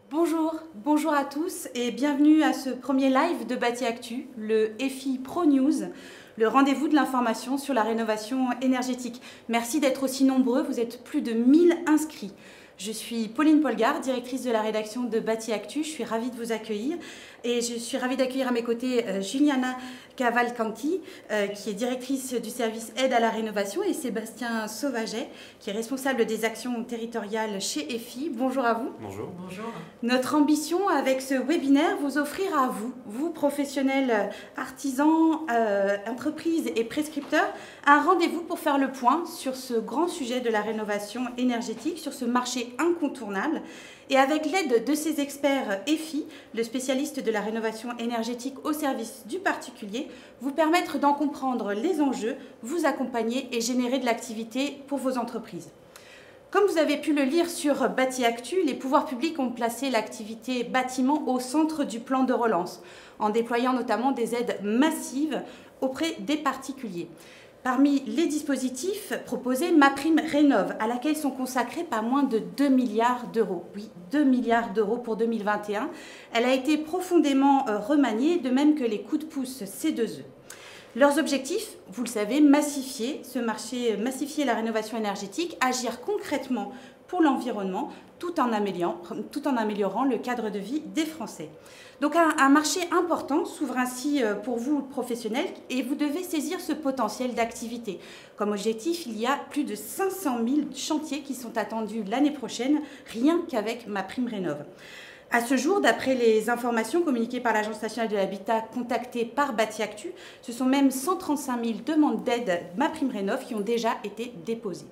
Bonjour à tous et bienvenue à ce premier live de Bâti Actu, le EFI Pro News, le rendez-vous de l'information sur la rénovation énergétique. Merci d'être aussi nombreux, vous êtes plus de 1000 inscrits. Je suis Pauline Polgard, directrice de la rédaction de Bâti Actu. Je suis ravie de vous accueillir et je suis ravie d'accueillir à mes côtés Juliana Cavalcanti, qui est directrice du service aide à la rénovation, et Sébastien Sauvaget, qui est responsable des actions territoriales chez EFI. Bonjour à vous. Bonjour. Bonjour. Notre ambition avec ce webinaire, vous offrir à vous professionnels, artisans, entreprises et prescripteurs, un rendez-vous pour faire le point sur ce grand sujet de la rénovation énergétique, sur ce marché incontournable. Et avec l'aide de ces experts EFI, le spécialiste de la rénovation énergétique au service du particulier, vous permettre d'en comprendre les enjeux, vous accompagner et générer de l'activité pour vos entreprises. Comme vous avez pu le lire sur Bâti Actu, les pouvoirs publics ont placé l'activité bâtiment au centre du plan de relance, en déployant notamment des aides massives auprès des particuliers. Parmi les dispositifs proposés, MaPrimeRénov', à laquelle sont consacrés pas moins de 2 milliards d'euros. Oui, 2 milliards d'euros pour 2021. Elle a été profondément remaniée, de même que les coups de pouce C2E. Leurs objectifs, vous le savez, massifier ce marché, massifier la rénovation énergétique, agir concrètement pour l'environnement, tout en améliorant le cadre de vie des Français. Donc un marché important s'ouvre ainsi pour vous, professionnels, et vous devez saisir ce potentiel d'activité. Comme objectif, il y a plus de 500 000 chantiers qui sont attendus l'année prochaine, rien qu'avec MaPrimeRénov'. À ce jour, d'après les informations communiquées par l'Agence nationale de l'habitat contactée par Bâti Actu, ce sont même 135 000 demandes d'aide MaPrimeRénov' qui ont déjà été déposées.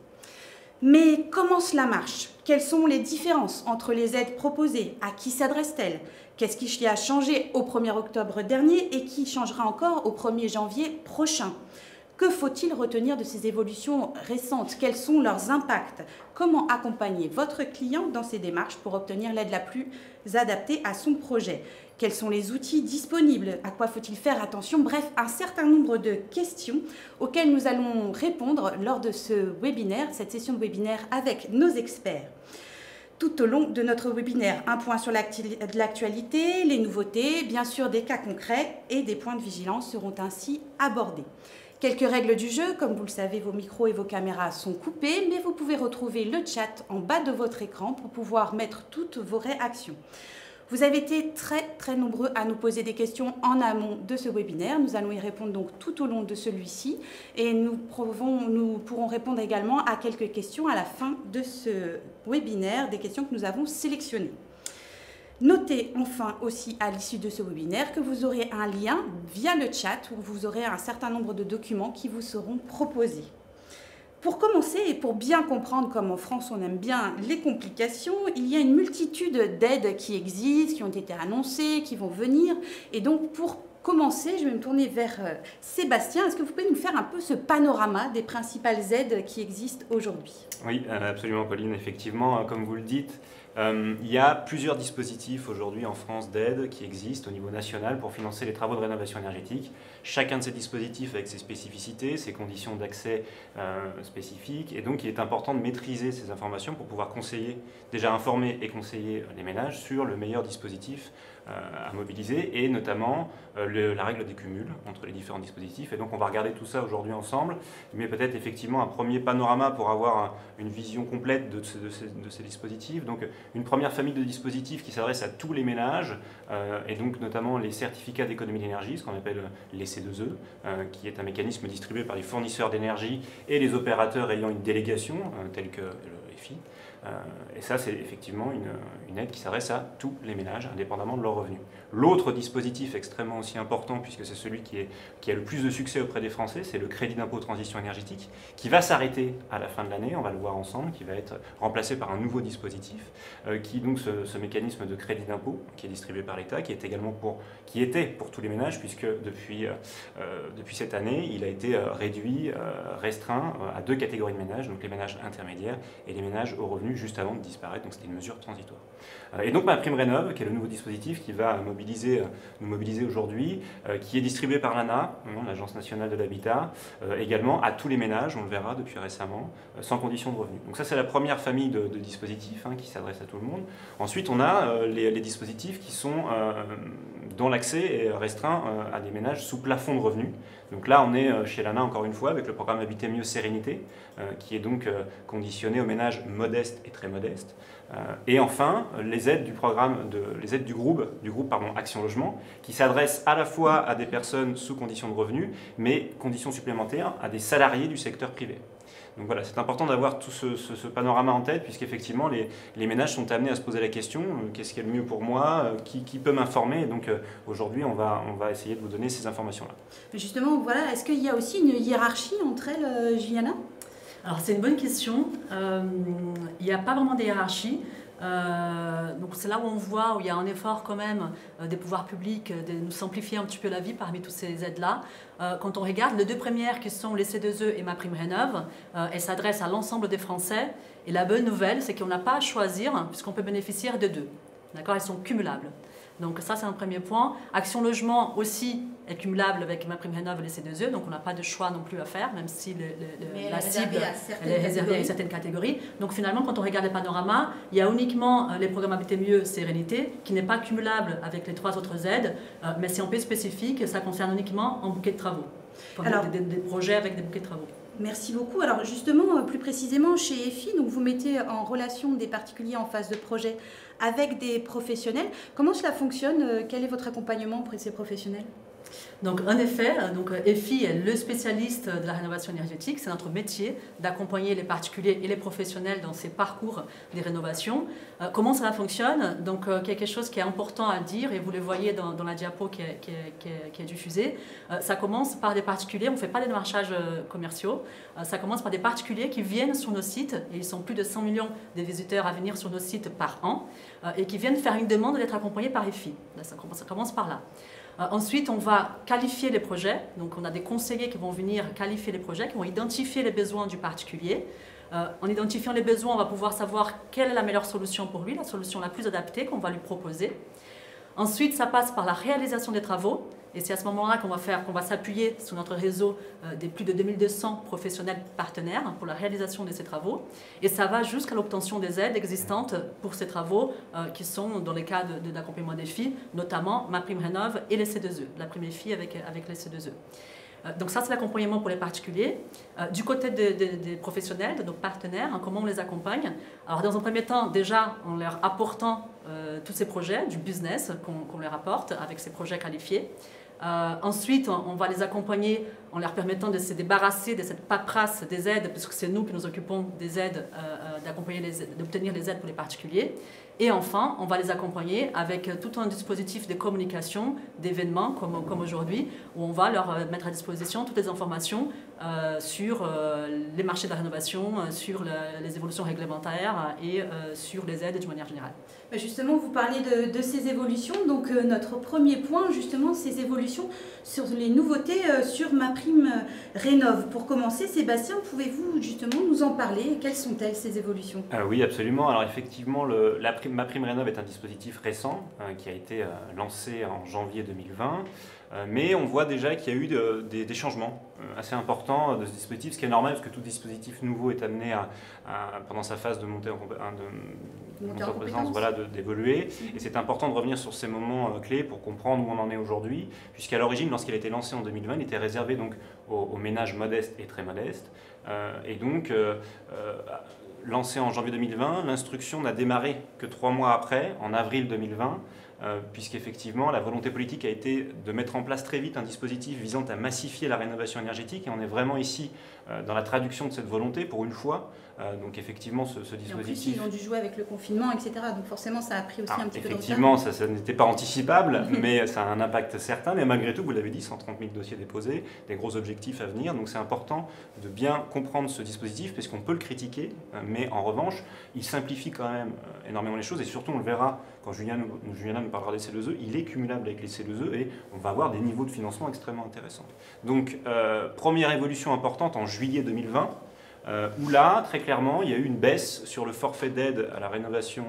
Mais comment cela marche? Quelles sont les différences entre les aides proposées? À qui s'adressent-elles? Qu'est-ce qui a changé au 1er octobre dernier et qui changera encore au 1er janvier prochain? Que faut-il retenir de ces évolutions récentes? Quels sont leurs impacts? Comment accompagner votre client dans ses démarches pour obtenir l'aide la plus adaptée à son projet? Quels sont les outils disponibles? À quoi faut-il faire attention? Bref, un certain nombre de questions auxquelles nous allons répondre lors de ce webinaire, cette session de webinaire avec nos experts. Tout au long de notre webinaire, un point sur l'actualité, les nouveautés, bien sûr des cas concrets et des points de vigilance seront ainsi abordés. Quelques règles du jeu, comme vous le savez, vos micros et vos caméras sont coupés, mais vous pouvez retrouver le chat en bas de votre écran pour pouvoir mettre toutes vos réactions. Vous avez été très nombreux à nous poser des questions en amont de ce webinaire. Nous allons y répondre donc tout au long de celui-ci et nous pourrons répondre également à quelques questions à la fin de ce webinaire, des questions que nous avons sélectionnées. Notez enfin aussi à l'issue de ce webinaire que vous aurez un lien via le chat où vous aurez un certain nombre de documents qui vous seront proposés. Pour commencer et pour bien comprendre comme en France on aime bien les complications, il y a une multitude d'aides qui existent, qui ont été annoncées, qui vont venir. Et donc pour commencer, je vais me tourner vers Sébastien. Est-ce que vous pouvez nous faire un peu ce panorama des principales aides qui existent aujourd'hui? Oui, absolument Pauline, effectivement, comme vous le dites, il y a plusieurs dispositifs aujourd'hui en France d'aide qui existent au niveau national pour financer les travaux de rénovation énergétique. Chacun de ces dispositifs avec ses spécificités, ses conditions d'accès spécifiques, et donc il est important de maîtriser ces informations pour pouvoir conseiller, déjà informer et conseiller les ménages sur le meilleur dispositif à mobiliser, et notamment la règle des cumuls entre les différents dispositifs. Et donc on va regarder tout ça aujourd'hui ensemble, mais peut-être effectivement un premier panorama pour avoir une vision complète de ces dispositifs. Donc une première famille de dispositifs qui s'adresse à tous les ménages, et donc notamment les certificats d'économie d'énergie, ce qu'on appelle les C2E, qui est un mécanisme distribué par les fournisseurs d'énergie et les opérateurs ayant une délégation, telle que le EFI. Et ça, c'est effectivement une aide qui s'adresse à tous les ménages, indépendamment de leurs revenus. L'autre dispositif extrêmement aussi important, puisque c'est celui qui a le plus de succès auprès des Français, c'est le crédit d'impôt transition énergétique, qui va s'arrêter à la fin de l'année, on va le voir ensemble, qui va être remplacé par un nouveau dispositif, qui donc ce mécanisme de crédit d'impôt, qui est distribué par l'État, qui était pour tous les ménages, puisque depuis cette année, il a été restreint à deux catégories de ménages, donc les ménages intermédiaires et les ménages aux revenus revenu juste avant de disparaître, donc c'était une mesure transitoire. Et donc MaPrimeRénov', qui est le nouveau dispositif qui va nous mobiliser aujourd'hui, qui est distribué par l'ANA, l'Agence nationale de l'habitat, également à tous les ménages, on le verra depuis récemment, sans condition de revenu. Donc ça c'est la première famille de dispositifs qui s'adresse à tout le monde. Ensuite on a les dispositifs dont l'accès est restreint à des ménages sous plafond de revenus. Donc là, on est chez l'ANA, encore une fois, avec le programme Habiter mieux Sérénité, qui est donc conditionné aux ménages modestes et très modestes. Et enfin, les aides du groupe Action Logement, qui s'adressent à la fois à des personnes sous condition de revenus, mais conditions supplémentaires à des salariés du secteur privé. Donc voilà, c'est important d'avoir tout ce panorama en tête, puisqu'effectivement, les ménages sont amenés à se poser la question, qu'est-ce qui est le mieux pour moi, qui peut m'informer. Donc aujourd'hui, on va essayer de vous donner ces informations-là. Justement, voilà, est-ce qu'il y a aussi une hiérarchie entre elles, Juliana? Alors c'est une bonne question. Il n'y a pas vraiment de hiérarchie. Donc c'est là où on voit où il y a un effort quand même des pouvoirs publics de nous simplifier un petit peu la vie parmi toutes ces aides-là. Quand on regarde les deux premières qui sont les C2E et MaPrimeRénov', elles s'adressent à l'ensemble des Français. Et la bonne nouvelle, c'est qu'on n'a pas à choisir puisqu'on peut bénéficier de deux. D'accord, elles sont cumulables. Donc ça c'est un premier point. Action Logement aussi est cumulable avec MaPrimeRénov' et les C2E, donc on n'a pas de choix non plus à faire, même si la cible elle est réservée à certaines catégories. Donc finalement, quand on regarde les panoramas, il y a uniquement les programmes Habiter mieux Sérénité, qui n'est pas cumulable avec les trois autres aides, mais c'est un peu spécifique, ça concerne uniquement un bouquet de travaux. Enfin, alors, des projets avec des bouquets de travaux. Merci beaucoup. Alors justement, plus précisément, chez EFI, donc vous mettez en relation des particuliers en phase de projet avec des professionnels. Comment cela fonctionne? Quel est votre accompagnement pour ces professionnels? Donc en effet, EFI est le spécialiste de la rénovation énergétique. C'est notre métier d'accompagner les particuliers et les professionnels dans ces parcours des rénovations. Comment cela fonctionne? Donc quelque chose qui est important à dire, et vous le voyez dans la diapo qui est diffusée, ça commence par des particuliers, on ne fait pas des démarchages commerciaux, ça commence par des particuliers qui viennent sur nos sites, et ils sont plus de 100 millions de visiteurs à venir sur nos sites par an, et qui viennent faire une demande d'être accompagnés par EFI. Là, ça commence par là. Ensuite, on va qualifier les projets. Donc, on a des conseillers qui vont venir qualifier les projets, qui vont identifier les besoins du particulier. En identifiant les besoins, on va pouvoir savoir quelle est la meilleure solution pour lui, la solution la plus adaptée qu'on va lui proposer. Ensuite, ça passe par la réalisation des travaux. Et c'est à ce moment-là qu'on va s'appuyer sur notre réseau des plus de 2200 professionnels partenaires pour la réalisation de ces travaux. Et ça va jusqu'à l'obtention des aides existantes pour ces travaux qui sont dans les cas de l'accompagnement des filles, notamment MaPrimeRénov' et les C2E, la prime EFI avec les C2E. Donc ça, c'est l'accompagnement pour les particuliers. Du côté des professionnels, de nos partenaires, comment on les accompagne? Alors dans un premier temps, déjà en leur apportant tous ces projets, du business qu'on leur apporte avec ces projets qualifiés. Ensuite, on va les accompagner en leur permettant de se débarrasser de cette paperasse des aides, puisque c'est nous qui nous occupons des aides, d'obtenir les aides pour les particuliers. Et enfin, on va les accompagner avec tout un dispositif de communication, d'événements comme aujourd'hui, où on va leur mettre à disposition toutes les informations sur les marchés de la rénovation, sur les évolutions réglementaires et sur les aides d'une manière générale. Justement, vous parlez de ces évolutions. Donc notre premier point, justement, ces évolutions sur les nouveautés sur MaPrimeRénov'. Pour commencer, Sébastien, pouvez-vous justement nous en parler? Quelles sont-elles, ces évolutions? Oui, absolument. Alors effectivement, MaPrimeRénov' est un dispositif récent qui a été lancé en janvier 2020. Mais on voit déjà qu'il y a eu des changements assez importants de ce dispositif, ce qui est normal parce que tout dispositif nouveau est amené pendant sa phase de montée en compétence, d'évoluer. Et c'est important de revenir sur ces moments clés pour comprendre où on en est aujourd'hui, puisqu'à l'origine, lorsqu'il a été lancé en 2020, il était réservé donc aux ménages modestes et très modestes. Et donc, lancé en janvier 2020, l'instruction n'a démarré que 3 mois après, en avril 2020, puisqu'effectivement la volonté politique a été de mettre en place très vite un dispositif visant à massifier la rénovation énergétique, et on est vraiment ici dans la traduction de cette volonté pour une fois. Donc effectivement ce dispositif... En plus, ils ont dû jouer avec le confinement, etc. Donc forcément ça a pris aussi un petit peu de retard. Effectivement, ça n'était pas anticipable, mais ça a un impact certain. Mais malgré tout, vous l'avez dit, 130 000 dossiers déposés, des gros objectifs à venir. Donc c'est important de bien comprendre ce dispositif, parce qu'on peut le critiquer, mais en revanche, il simplifie quand même énormément les choses. Et surtout, on le verra quand Juliana nous parlera des C2E, il est cumulable avec les C2E et on va avoir des niveaux de financement extrêmement intéressants. Donc première évolution importante en juillet 2020, où là, très clairement, il y a eu une baisse sur le forfait d'aide à la rénovation,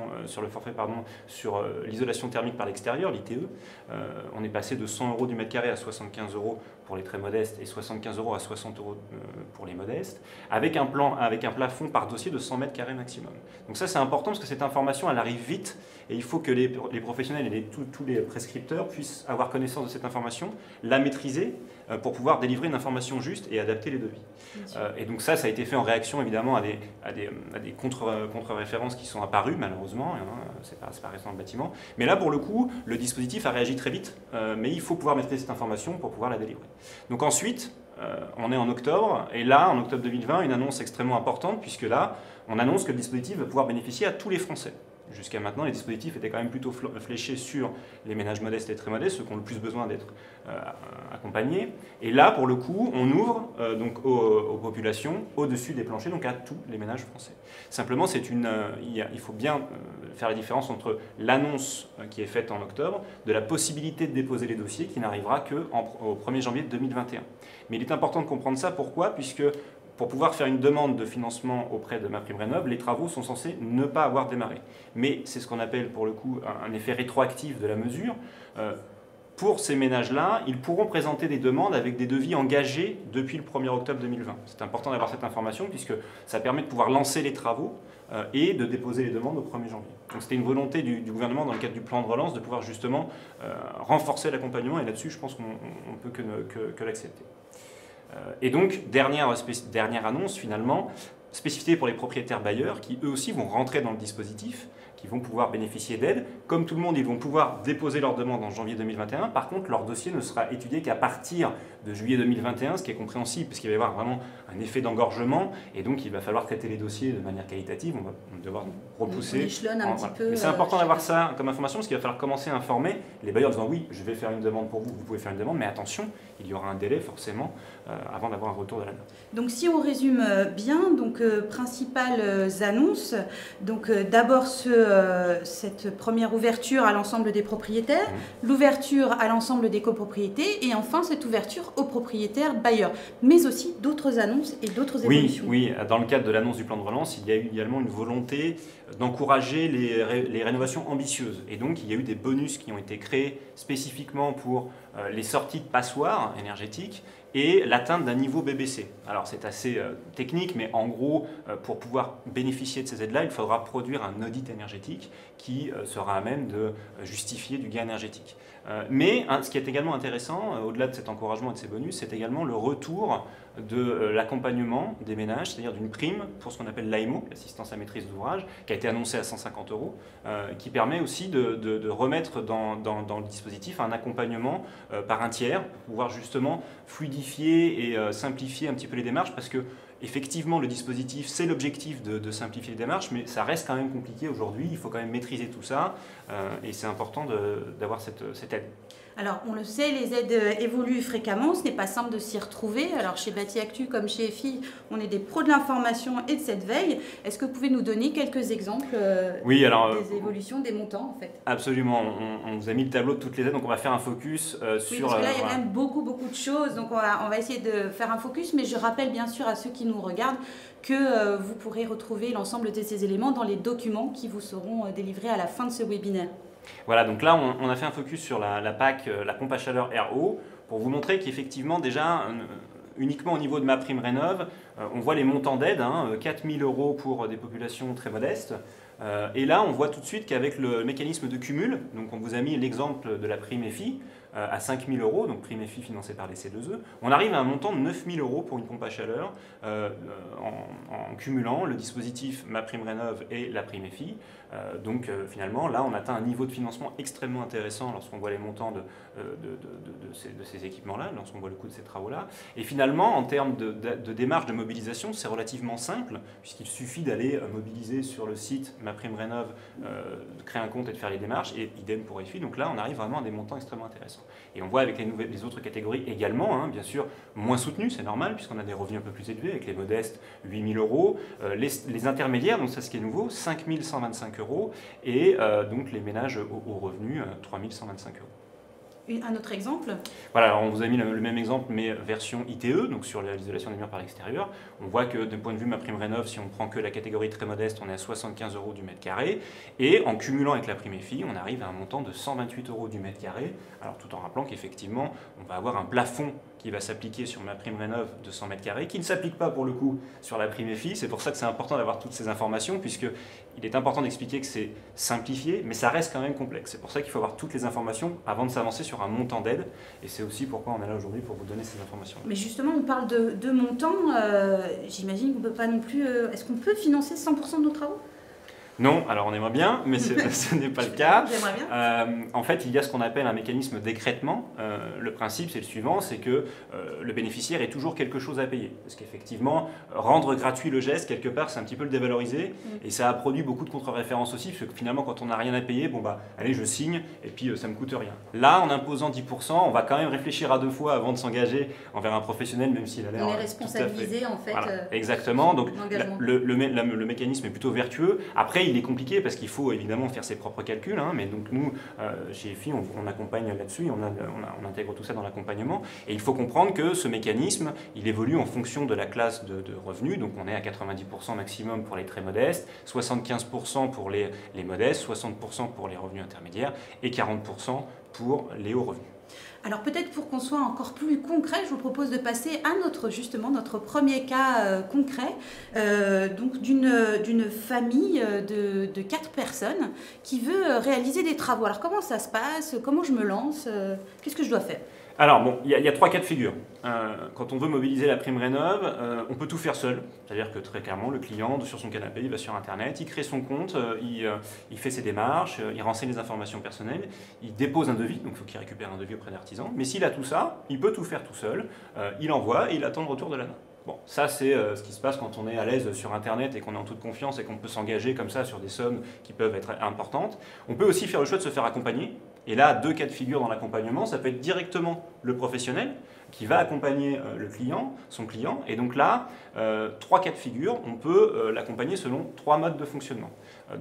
sur l'isolation thermique par l'extérieur, l'ITE. On est passé de 100 € du mètre carré à 75 € pour les très modestes et 75 € à 60 € pour les modestes, avec un plafond par dossier de 100 mètres carrés maximum. Donc ça, c'est important parce que cette information, elle arrive vite et il faut que les professionnels et tous les prescripteurs puissent avoir connaissance de cette information, la maîtriser pour pouvoir délivrer une information juste et adapter les devis. Et donc ça a été fait en réaction évidemment à des contre-références qui sont apparues malheureusement, hein, c'est pas resté dans le bâtiment. Mais là pour le coup, le dispositif a réagi très vite, mais il faut pouvoir maîtriser cette information pour pouvoir la délivrer. Donc ensuite, on est en octobre, et là, en octobre 2020, une annonce extrêmement importante, puisque là, on annonce que le dispositif va pouvoir bénéficier à tous les Français. Jusqu'à maintenant, les dispositifs étaient quand même plutôt fléchés sur les ménages modestes et très modestes, ceux qui ont le plus besoin d'être accompagnés. Et là, pour le coup, on ouvre donc aux populations au-dessus des planchers, donc à tous les ménages français. Simplement, il faut bien faire la différence entre l'annonce qui est faite en octobre, de la possibilité de déposer les dossiers, qui n'arrivera qu'au 1er janvier 2021. Mais il est important de comprendre ça. Pourquoi ? Puisque pour pouvoir faire une demande de financement auprès de MaPrimeRénov', les travaux sont censés ne pas avoir démarré. Mais c'est ce qu'on appelle pour le coup un effet rétroactif de la mesure. Pour ces ménages-là, ils pourront présenter des demandes avec des devis engagés depuis le 1er octobre 2020. C'est important d'avoir cette information puisque ça permet de pouvoir lancer les travaux et de déposer les demandes au 1er janvier. Donc c'était une volonté du gouvernement dans le cadre du plan de relance de pouvoir justement renforcer l'accompagnement et là-dessus je pense qu'on ne peut que l'accepter. Et donc, dernière annonce finalement, spécificité pour les propriétaires bailleurs qui eux aussi vont rentrer dans le dispositif, qui vont pouvoir bénéficier d'aide. Comme tout le monde, ils vont pouvoir déposer leur demande en janvier 2021. Par contre, leur dossier ne sera étudié qu'à partir de juillet 2021, ce qui est compréhensible, parce qu'il va y avoir vraiment un effet d'engorgement, et donc il va falloir traiter les dossiers de manière qualitative, on va devoir repousser. On échelonne un petit peu. Mais c'est important d'avoir ça comme information, parce qu'il va falloir commencer à informer les bailleurs en disant oui, je vais faire une demande pour vous, vous pouvez faire une demande, mais attention, il y aura un délai forcément avant d'avoir un retour de la note. Donc si on résume bien, donc principales annonces, donc d'abord cette première ouverture à l'ensemble des propriétaires, l'ouverture à l'ensemble des copropriétés, et enfin cette ouverture aux propriétaires bailleurs, mais aussi d'autres annonces et d'autres évolutions. Oui, dans le cadre de l'annonce du plan de relance, il y a eu également une volonté d'encourager les rénovations ambitieuses. Et donc, il y a eu des bonus qui ont été créés spécifiquement pour les sorties de passoires énergétiques et l'atteinte d'un niveau BBC. Alors, c'est assez technique, mais en gros, pour pouvoir bénéficier de ces aides-là, il faudra produire un audit énergétique qui sera à même de justifier du gain énergétique. Mais ce qui est également intéressant, au-delà de cet encouragement et de ces bonus, c'est également le retour de l'accompagnement des ménages, c'est-à-dire d'une prime pour ce qu'on appelle l'AMO, l'assistance à maîtrise d'ouvrage, qui a été annoncée à 150 €, qui permet aussi de remettre dans le dispositif un accompagnement par un tiers, pour pouvoir justement fluidifier et simplifier un petit peu les démarches, parce que effectivement, le dispositif, c'est l'objectif de simplifier les démarches, mais ça reste quand même compliqué aujourd'hui. Il faut quand même maîtriser tout ça et c'est important d'avoir cette aide. Alors, on le sait, les aides évoluent fréquemment, ce n'est pas simple de s'y retrouver. Alors, chez Bâti Actu, comme chez EFI, on est des pros de l'information et de cette veille. Est-ce que vous pouvez nous donner quelques exemples des évolutions, des montants, en fait? Absolument. On vous a mis le tableau de toutes les aides, donc on va faire un focus sur... Oui, parce que là, il y a quand même beaucoup de choses, donc on va essayer de faire un focus, mais je rappelle bien sûr à ceux qui nous regardent que vous pourrez retrouver l'ensemble de ces éléments dans les documents qui vous seront délivrés à la fin de ce webinaire. Voilà, donc là, on a fait un focus sur la PAC, la pompe à chaleur RO, pour vous montrer qu'effectivement, déjà, uniquement au niveau de MaPrimeRénov', on voit les montants d'aide, 4 000 € pour des populations très modestes. Et là, on voit tout de suite qu'avec le mécanisme de cumul, donc on vous a mis l'exemple de la prime EFI, à 5 000 €, donc prime EFI financée par les C2E, on arrive à un montant de 9 000 € pour une pompe à chaleur en cumulant le dispositif MaPrimeRénov' et la prime EFI. Donc finalement, là, on atteint un niveau de financement extrêmement intéressant lorsqu'on voit les montants de ces équipements-là, lorsqu'on voit le coût de ces travaux-là. Et finalement, en termes de démarche de mobilisation, c'est relativement simple, puisqu'il suffit d'aller mobiliser sur le site MaPrimeRénov', de créer un compte et de faire les démarches, et idem pour EFI. Donc là, on arrive vraiment à des montants extrêmement intéressants. Et on voit avec les autres catégories également, bien sûr, moins soutenues, c'est normal, puisqu'on a des revenus un peu plus élevés, avec les modestes, 8 000 €, les intermédiaires, donc c'est ce qui est nouveau, 5 125 €, et donc les ménages aux revenus, 3 125 €. Un autre exemple? Voilà, alors on vous a mis le même exemple, mais version ITE, donc sur l'isolation des murs par l'extérieur. On voit que d'un point de vue MaPrimeRénov', si on prend que la catégorie très modeste, on est à 75 € du mètre carré. Et en cumulant avec la prime EFI, on arrive à un montant de 128 € du mètre carré. Alors tout en rappelant qu'effectivement, on va avoir un plafond qui va s'appliquer sur MaPrimeRénov' de 100 mètres carrés, qui ne s'applique pas pour le coup sur la prime EFI. C'est pour ça que c'est important d'avoir toutes ces informations, puisqu'il est important d'expliquer que c'est simplifié, mais ça reste quand même complexe. C'est pour ça qu'il faut avoir toutes les informations avant de s'avancer sur un montant d'aide. Et c'est aussi pourquoi on est là aujourd'hui, pour vous donner ces informations. Mais justement, on parle de montants. J'imagine qu'on ne peut pas non plus... Est-ce qu'on peut financer 100% de nos travaux? Non, alors on aimerait bien, mais ce n'est pas le cas. J'aimerais bien. En fait, il y a ce qu'on appelle un mécanisme d'écrêtement. Le principe, c'est le suivant, c'est que le bénéficiaire ait toujours quelque chose à payer. Parce qu'effectivement, rendre gratuit le geste, quelque part, c'est un petit peu le dévaloriser. Et ça a produit beaucoup de contre-références aussi, parce que finalement, quand on n'a rien à payer, bon bah, allez, je signe, et puis ça ne me coûte rien. Là, en imposant 10%, on va quand même réfléchir à deux fois avant de s'engager envers un professionnel, même s'il a l'air... On est responsabilisé, en fait. Voilà, exactement. Donc, le mécanisme est plutôt vertueux. Après, il est compliqué parce qu'il faut évidemment faire ses propres calculs, hein, mais donc nous, chez EFI, on accompagne là-dessus, on intègre tout ça dans l'accompagnement, et il faut comprendre que ce mécanisme, il évolue en fonction de la classe de revenus, donc on est à 90% maximum pour les très modestes, 75% pour les modestes, 60% pour les revenus intermédiaires, et 40% pour les hauts revenus. Alors peut-être pour qu'on soit encore plus concret, je vous propose de passer à notre premier cas concret, donc d'une famille de 4 personnes qui veut réaliser des travaux. Alors comment ça se passe? Comment je me lance? Qu'est-ce que je dois faire? Alors bon, il y a 3 cas de figure. Quand on veut mobiliser la prime rénov', on peut tout faire seul. C'est-à-dire que très clairement, le client, sur son canapé, il va sur Internet, il crée son compte, il fait ses démarches, il renseigne les informations personnelles, il dépose un devis, donc il faut qu'il récupère un devis auprès d'artisan. Mais s'il a tout ça, il peut tout faire tout seul, il envoie et il attend le retour de l'ANA. Bon, ça c'est ce qui se passe quand on est à l'aise sur Internet et qu'on est en toute confiance et qu'on peut s'engager comme ça sur des sommes qui peuvent être importantes. On peut aussi faire le choix de se faire accompagner. Et là, 2 cas de figure dans l'accompagnement. Ça peut être directement le professionnel qui va accompagner le client, son client. Et donc là, 3 cas de figure, on peut l'accompagner selon 3 modes de fonctionnement.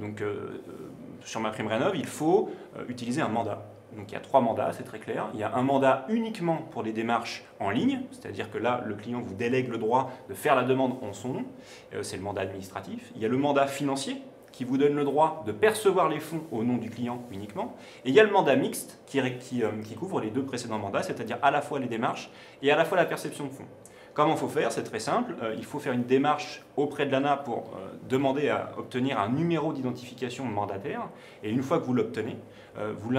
Sur MaPrimeRénov', il faut utiliser un mandat. Donc il y a 3 mandats, c'est très clair. Il y a un mandat uniquement pour les démarches en ligne, c'est-à-dire que là, le client vous délègue le droit de faire la demande en son nom. C'est le mandat administratif. Il y a le mandat financier, qui vous donne le droit de percevoir les fonds au nom du client uniquement. Et il y a le mandat mixte qui couvre les 2 précédents mandats, c'est-à-dire à la fois les démarches et à la fois la perception de fonds. Comment il faut faire? C'est très simple. Il faut faire une démarche auprès de l'ANA pour demander à obtenir un numéro d'identification mandataire. Et une fois que vous l'obtenez, vous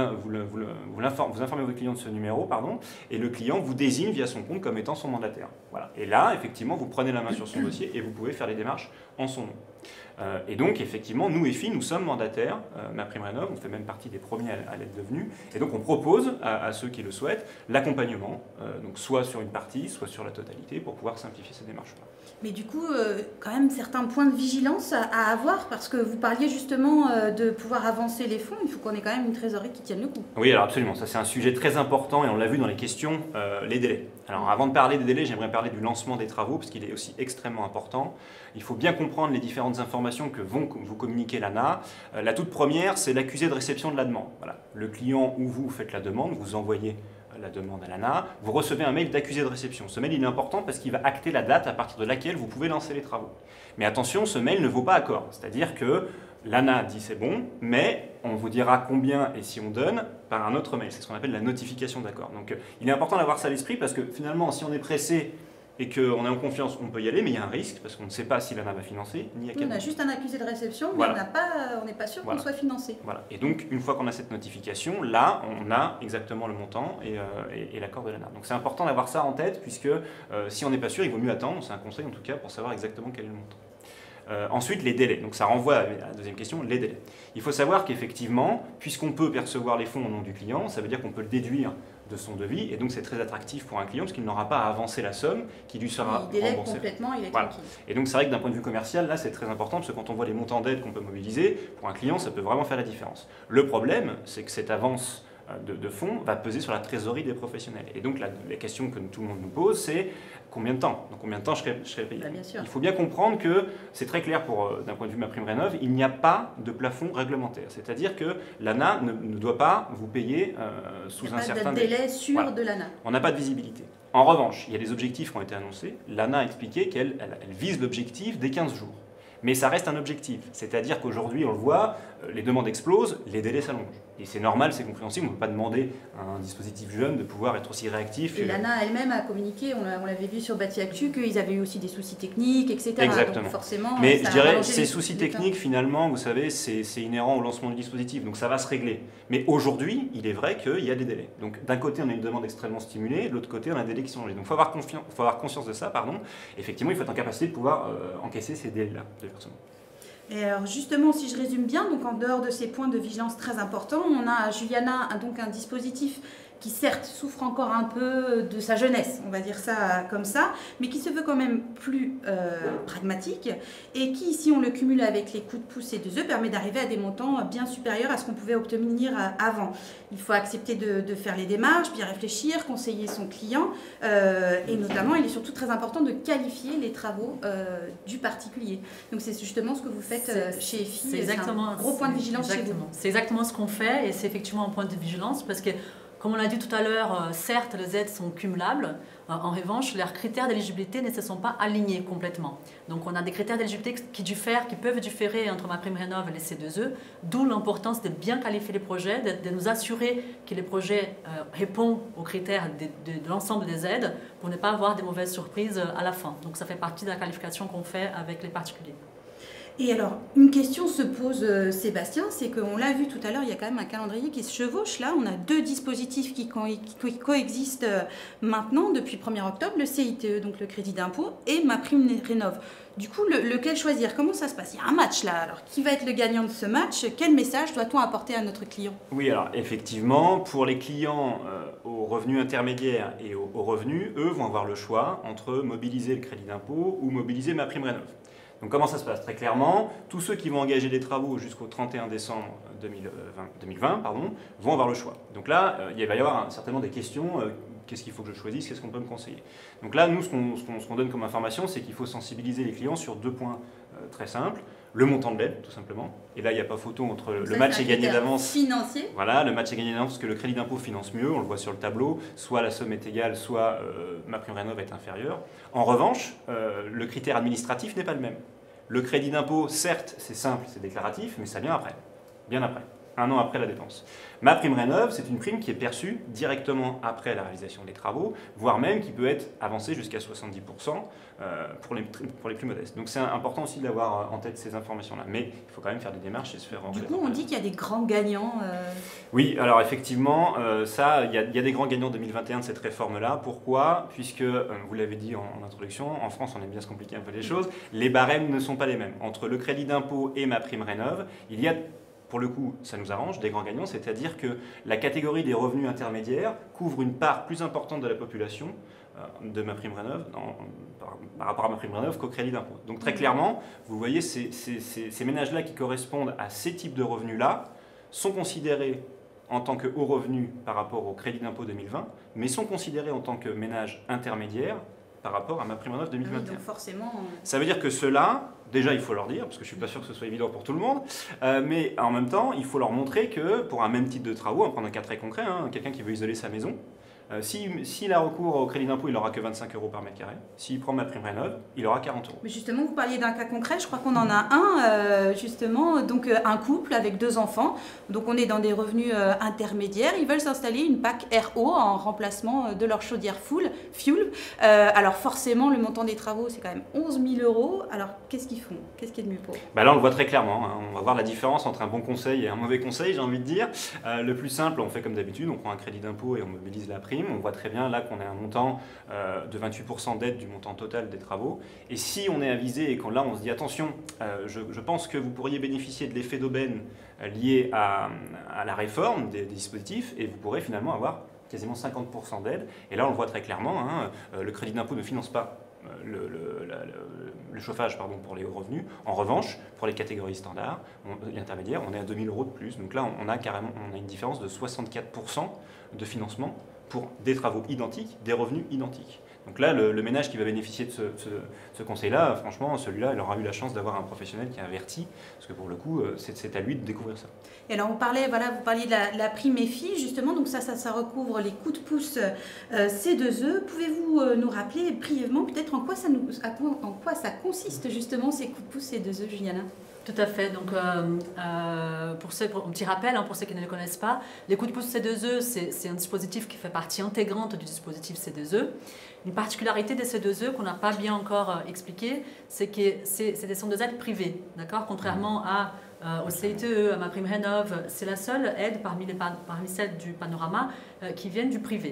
informez votre client de ce numéro, et le client vous désigne via son compte comme étant son mandataire. Voilà. Et là, effectivement, vous prenez la main sur son dossier et vous pouvez faire les démarches en son nom. Et donc, effectivement, nous, EFI, nous sommes mandataires, MaPrimeRénov', on fait même partie des premiers à l'être devenus, et donc on propose à ceux qui le souhaitent l'accompagnement, donc soit sur une partie, soit sur la totalité, pour pouvoir simplifier ces démarches-là. Mais du coup, quand même certains points de vigilance à avoir, parce que vous parliez justement de pouvoir avancer les fonds, il faut qu'on ait quand même une trésorerie qui tienne le coup. Oui, alors absolument, ça c'est un sujet très important, et on l'a vu dans les questions, les délais. Alors avant de parler des délais, j'aimerais parler du lancement des travaux, parce qu'il est aussi extrêmement important. Il faut bien comprendre les différentes informations que vont vous communiquer l'ANA. La toute première, c'est l'accusé de réception de la demande. Voilà. Le client ou vous faites la demande, vous envoyez la demande à l'ANA, vous recevez un mail d'accusé de réception. Ce mail, il est important parce qu'il va acter la date à partir de laquelle vous pouvez lancer les travaux. Mais attention, ce mail ne vaut pas accord. C'est-à-dire que l'ANA dit c'est bon, mais on vous dira combien et si on donne par un autre mail. C'est ce qu'on appelle la notification d'accord. Donc il est important d'avoir ça à l'esprit parce que finalement, si on est pressé et qu'on est en confiance, on peut y aller, mais il y a un risque, parce qu'on ne sait pas si l'ANA va financer, ni à quel moment. On a juste un accusé de réception, mais voilà. on n'est pas sûr qu'on soit financé. Voilà. Et donc, une fois qu'on a cette notification, là, on a exactement le montant et l'accord de l'ANA. Donc c'est important d'avoir ça en tête, puisque si on n'est pas sûr, il vaut mieux attendre, c'est un conseil en tout cas, pour savoir exactement quel est le montant. Ensuite, les délais. Donc ça renvoie à la deuxième question, les délais. Il faut savoir qu'effectivement, puisqu'on peut percevoir les fonds au nom du client, ça veut dire qu'on peut le déduire de son devis, et donc c'est très attractif pour un client parce qu'il n'aura pas à avancer la somme qui lui sera il délègue remboursée. Complètement, il est voilà. tranquille. Et donc c'est vrai que d'un point de vue commercial, là c'est très important parce que quand on voit les montants d'aide qu'on peut mobiliser, pour un client ça peut vraiment faire la différence. Le problème, c'est que cette avance de fonds va peser sur la trésorerie des professionnels. Et donc la question que tout le monde nous pose, c'est combien de temps? Donc combien de temps je serai payé? Bien sûr. Il faut bien comprendre que c'est très clair d'un point de vue MaPrimeRénov', il n'y a pas de plafond réglementaire. C'est-à-dire que l'ANA ne doit pas vous payer sous un certain délai. Il n'y a pas de délai sûr voilà. de l'ANA. On n'a pas de visibilité. En revanche, il y a des objectifs qui ont été annoncés. L'ANA a expliqué qu'elle vise l'objectif dès 15 jours. Mais ça reste un objectif. C'est-à-dire qu'aujourd'hui, on le voit, les demandes explosent, les délais s'allongent. Et c'est normal, c'est compréhensible. On ne peut pas demander à un dispositif jeune de pouvoir être aussi réactif. Et l'ANA elle-même a communiqué, on l'avait vu sur Bâti Actu, qu'ils avaient eu aussi des soucis techniques, etc. Exactement. Donc forcément, mais je dirais, ces soucis techniques, finalement, vous savez, c'est inhérent au lancement du dispositif. Donc ça va se régler. Mais aujourd'hui, il est vrai qu'il y a des délais. Donc d'un côté, on a une demande extrêmement stimulée, de l'autre côté, on a des délais qui sont changés. Donc il faut avoir conscience de ça, pardon. Effectivement, il faut être en capacité de pouvoir encaisser ces délais-là de versement. Et alors justement, si je résume bien, donc en dehors de ces points de vigilance très importants, on a à Juliana donc un dispositif qui certes souffre encore un peu de sa jeunesse, on va dire ça comme ça, mais qui se veut quand même plus pragmatique et qui, si on le cumule avec les coups de pouce et de œufs, permet d'arriver à des montants bien supérieurs à ce qu'on pouvait obtenir avant. Il faut accepter de faire les démarches, bien réfléchir, conseiller son client et notamment, il est surtout très important de qualifier les travaux du particulier. Donc c'est justement ce que vous faites chez EFI. C'est exactement un gros point de vigilance chez vous. C'est exactement ce qu'on fait et c'est effectivement un point de vigilance parce que comme on l'a dit tout à l'heure, certes, les aides sont cumulables. En revanche, leurs critères d'éligibilité ne se sont pas alignés complètement. Donc, on a des critères d'éligibilité qui peuvent différer entre MaPrimeRénov' et les C2E, d'où l'importance de bien qualifier les projets, de nous assurer que les projets répondent aux critères de l'ensemble des aides pour ne pas avoir de mauvaises surprises à la fin. Donc, ça fait partie de la qualification qu'on fait avec les particuliers. Et alors, une question se pose, Sébastien, c'est qu'on l'a vu tout à l'heure, il y a quand même un calendrier qui se chevauche. Là, on a deux dispositifs qui coexistent maintenant depuis 1er octobre, le CITE, donc le crédit d'impôt, et MaPrimeRénov'. Du coup, lequel choisir? Comment ça se passe? Il y a un match là. Alors, qui va être le gagnant de ce match? Quel message doit-on apporter à notre client? Oui, alors effectivement, pour les clients aux revenus intermédiaires et aux revenus, eux vont avoir le choix entre mobiliser le crédit d'impôt ou mobiliser MaPrimeRénov'. Donc comment ça se passe? Très clairement, tous ceux qui vont engager des travaux jusqu'au 31 décembre 2020 vont avoir le choix. Donc là, il va y avoir certainement des questions. Qu'est-ce qu'il faut que je choisisse? Qu'est-ce qu'on peut me conseiller? Donc là, nous, ce qu'on donne comme information, c'est qu'il faut sensibiliser les clients sur deux points très simples. Le montant de l'aide, tout simplement. Et là, il n'y a pas photo entre le match est gagné d'avance. Financier. Voilà, le match est gagné d'avance parce que le crédit d'impôt finance mieux, on le voit sur le tableau. Soit la somme est égale, soit MaPrimeRénov' est inférieure. En revanche, le critère administratif n'est pas le même. Le crédit d'impôt, certes, c'est simple, c'est déclaratif, mais ça vient après. Bien après. 1 an après la dépense. MaPrimeRénov', c'est une prime qui est perçue directement après la réalisation des travaux, voire même qui peut être avancée jusqu'à 70% pour les plus modestes. Donc c'est important aussi d'avoir en tête ces informations-là. Mais il faut quand même faire des démarches et se faire rentrer. Du coup, on dit qu'il y a des grands gagnants. Oui, alors effectivement, il y a des grands gagnants en 2021 de cette réforme-là. Pourquoi? Puisque, vous l'avez dit en introduction, en France, on aime bien se compliquer un peu les choses, les barèmes ne sont pas les mêmes. Entre le crédit d'impôt et MaPrimeRénov', il y a... Pour le coup, ça nous arrange, des grands gagnants, c'est-à-dire que la catégorie des revenus intermédiaires couvre une part plus importante de la population de MaPrimeRénov' par rapport à MaPrimeRénov' qu'au crédit d'impôt. Donc très clairement, vous voyez, ces ménages-là qui correspondent à ces types de revenus-là sont considérés en tant que hauts revenus par rapport au crédit d'impôt 2020, mais sont considérés en tant que ménages intermédiaires par rapport à MaPrimeRénov' 2021. Donc forcément... Ça veut dire que ceux-là, déjà il faut leur dire, parce que je ne suis pas sûr que ce soit évident pour tout le monde, mais en même temps, il faut leur montrer que pour un même type de travaux, on va prendre un cas très concret, quelqu'un qui veut isoler sa maison, s'il a recours au crédit d'impôt, il n'aura que 25 € par mètre carré. S'il prend MaPrimeRénov', il aura 40 €. Mais justement, vous parliez d'un cas concret, je crois qu'on en a un, justement, donc un couple avec 2 enfants. Donc on est dans des revenus intermédiaires. Ils veulent s'installer une PAC RO en remplacement de leur chaudière fuel. Alors forcément, le montant des travaux, c'est quand même 11 000 €. Alors qu'est-ce qu'ils font? Qu'est-ce qui est de mieux pour eux? Là, on le voit très clairement. On va voir la différence entre un bon conseil et un mauvais conseil, j'ai envie de dire. Le plus simple, on fait comme d'habitude, on prend un crédit d'impôt et on mobilise la prime. On voit très bien là qu'on a un montant de 28% d'aide du montant total des travaux. Et si on est avisé et qu'on là on se dit attention, je pense que vous pourriez bénéficier de l'effet d'aubaine lié à la réforme des dispositifs et vous pourrez finalement avoir quasiment 50% d'aide. Et là on le voit très clairement, le crédit d'impôt ne finance pas le chauffage pour les hauts revenus. En revanche, pour les catégories standards, l'intermédiaire, on est à 2 000 € de plus. Donc là, on a une différence de 64% de financement pour des travaux identiques, des revenus identiques. Donc là, le ménage qui va bénéficier de ce conseil-là, franchement, celui-là, il aura eu la chance d'avoir un professionnel qui a averti, parce que pour le coup, c'est à lui de découvrir ça. Et alors, vous parliez de la prime EFI, justement, donc ça recouvre les coups de pouce C2E. Pouvez-vous nous rappeler brièvement peut-être en quoi ça consiste justement ces coups de pouce C2E, Juliana? Tout à fait. Donc, un petit rappel, pour ceux qui ne le connaissent pas, les coups de pouce C2E, c'est un dispositif qui fait partie intégrante du dispositif C2E. Une particularité des C2E qu'on n'a pas bien encore expliqué, c'est que ce sont des aides privées, d'accord? Contrairement au CITE, à MaPrimeRénov', c'est la seule aide parmi celles du panorama qui viennent du privé.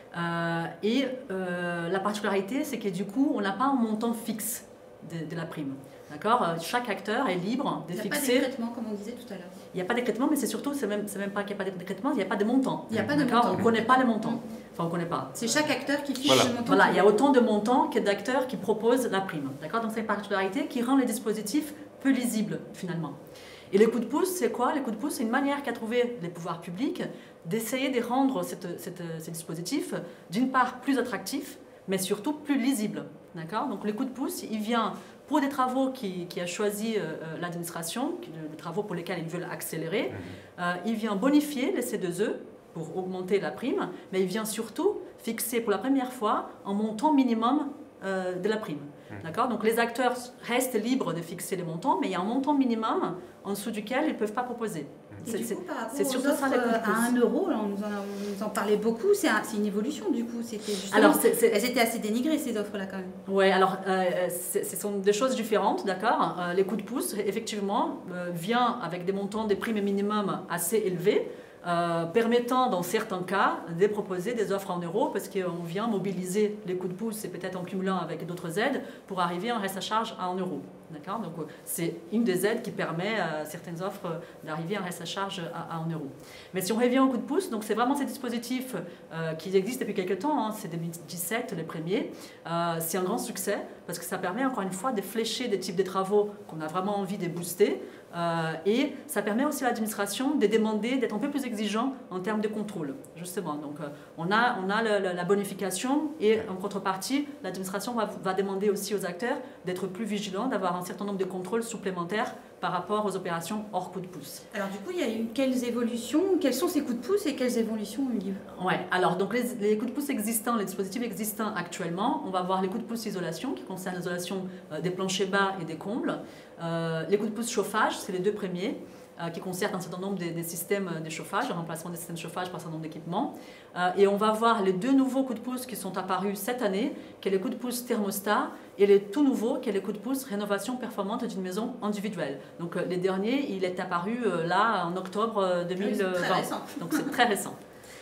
La particularité, c'est que du coup, on n'a pas un montant fixe de la prime. D'accord. Chaque acteur est libre de fixer. Il n'y a pas d'écrêtement, comme on disait tout à l'heure. Il n'y a pas d'écrêtement, mais c'est surtout, c'est même pas qu'il n'y a pas d'écrêtement, il n'y a pas de montant. Il n'y a pas de montant. On ne connaît pas les montants. Enfin, on ne connaît pas. C'est chaque acteur qui fixe le montant. Voilà, il y a autant de montants que d'acteurs qui proposent la prime. D'accord. Donc c'est une particularité qui rend les dispositifs peu lisibles, finalement. Et les coups de pouce, c'est quoi? Les coups de pouce, c'est une manière qu'a trouvé les pouvoirs publics d'essayer de rendre ces dispositifs, d'une part, plus attractifs, mais surtout plus lisibles. D'accord. Donc les coups de pouce, il vient pour des travaux qui a choisi l'administration, les travaux pour lesquels ils veulent accélérer. Il vient bonifier les C2E pour augmenter la prime, mais il vient surtout fixer pour la première fois un montant minimum de la prime. D'accord. Donc les acteurs restent libres de fixer les montants, mais il y a un montant minimum en dessous duquel ils ne peuvent pas proposer. C'est surtout ça, les coups de pouce. À 1 €, on nous en parlait beaucoup, c'est une évolution du coup. Elles étaient assez dénigrées ces offres-là quand même. Oui, alors ce sont des choses différentes, d'accord. Les coups de pouce, effectivement, viennent avec des montants des primes minimum assez élevés, permettant dans certains cas de proposer des offres en euros parce qu'on vient mobiliser les coups de pouce et peut-être en cumulant avec d'autres aides pour arriver à un reste à charge à 1 €. D'accord. Donc c'est une des aides qui permet à certaines offres d'arriver à un reste à charge à 1 €. Mais si on revient au coup de pouce, donc c'est vraiment ces dispositifs qui existent depuis quelques temps, c'est 2017 les premiers. C'est un grand succès parce que ça permet encore une fois de flécher des types de travaux qu'on a vraiment envie de booster. Et ça permet aussi à l'administration de demander d'être un peu plus exigeant en termes de contrôle, justement. Donc, on a la bonification et en contrepartie, l'administration va demander aussi aux acteurs d'être plus vigilants, d'avoir un certain nombre de contrôles supplémentaires par rapport aux opérations hors coup de pouce. Alors du coup, il y a eu quelles évolutions, quels sont ces coups de pouce et quelles évolutions ont eu lieu? Oui, alors donc les coups de pouce existants, les dispositifs existants actuellement, on va voir les coups de pouce isolation qui concernent l'isolation des planchers bas et des combles. Les coups de pouce chauffage, c'est les deux premiers, qui concernent un certain nombre des systèmes de chauffage, le remplacement des systèmes de chauffage par un certain nombre d'équipements. Et on va voir les deux nouveaux coups de pouce qui sont apparus cette année, qui est les coups de pouce thermostat, et les tout nouveaux, qui est les coups de pouce rénovation performante d'une maison individuelle. Donc les derniers, il est apparu là en octobre 2020. C'est très récent. Donc c'est très récent.